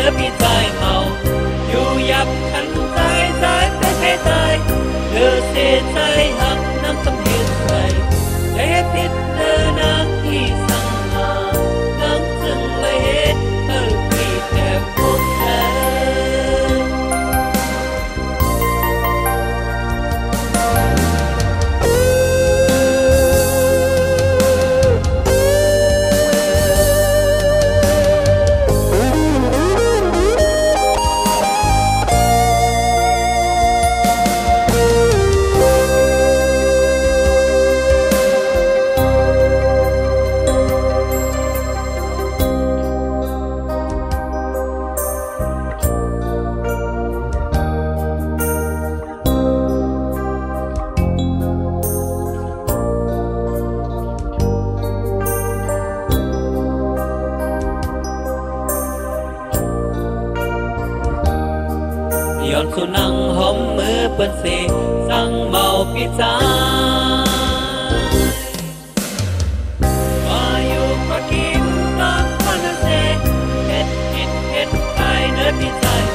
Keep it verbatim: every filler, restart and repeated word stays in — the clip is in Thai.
นื้อพี่ใจเมาอยู่ยับขันใจใจไปเพใจเธอเสียใจหักน้ำสำเห็นใส่ใจผิดเธอนักที่สั่งมาน้ำจึงเลยเหตุเธอพี่แค่พวกเธอย้อนสู่นั่งหอมมือเปิ้นเสสั่งเมาพี่ใจว่าอยู่ก็กินตามคนเสเฮ็ดผิดเฮ็ดไปเนื้อพี่ใจ